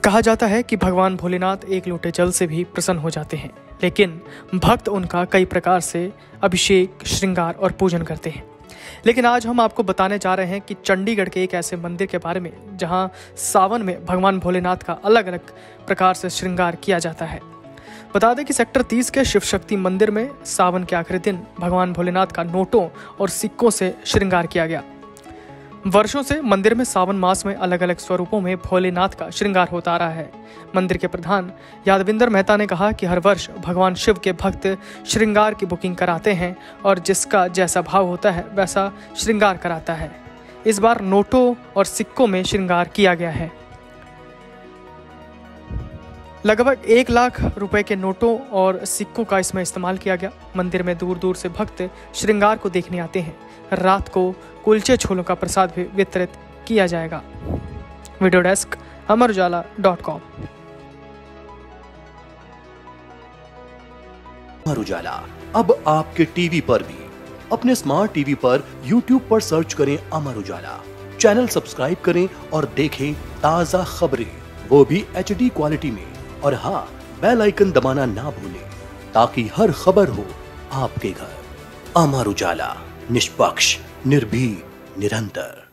कहा जाता है कि भगवान भोलेनाथ एक लोटे जल से भी प्रसन्न हो जाते हैं, लेकिन भक्त उनका कई प्रकार से अभिषेक, श्रृंगार और पूजन करते हैं। लेकिन आज हम आपको बताने जा रहे हैं कि चंडीगढ़ के एक ऐसे मंदिर के बारे में जहां सावन में भगवान भोलेनाथ का अलग अलग प्रकार से श्रृंगार किया जाता है। बता दें कि सेक्टर 30 के शिव शक्ति मंदिर में सावन के आखिरी दिन भगवान भोलेनाथ का नोटों और सिक्कों से श्रृंगार किया गया। वर्षों से मंदिर में सावन मास में अलग अलग स्वरूपों में भोलेनाथ का श्रृंगार होता आ रहा है। मंदिर के प्रधान यादविंदर मेहता ने कहा कि हर वर्ष भगवान शिव के भक्त श्रृंगार की बुकिंग कराते हैं और जिसका जैसा भाव होता है वैसा श्रृंगार कराता है। इस बार नोटों और सिक्कों में श्रृंगार किया गया है। लगभग 1 लाख रुपए के नोटों और सिक्कों का इसमें इस्तेमाल किया गया। मंदिर में दूर दूर से भक्त श्रृंगार को देखने आते हैं। रात को कुलचे छोलों का प्रसाद भी वितरित किया जाएगा। Video desk amarujala.com। Amar Ujala अब आपके टीवी पर भी। अपने स्मार्ट टीवी पर YouTube पर सर्च करें अमर उजाला, चैनल सब्सक्राइब करें और देखें ताजा खबरें, वो भी HD क्वालिटी में। और हाँ, बेल आइकन दबाना ना भूलें ताकि हर खबर हो आपके घर। अमर उजाला, निष्पक्ष, निर्भीक, निरंतर।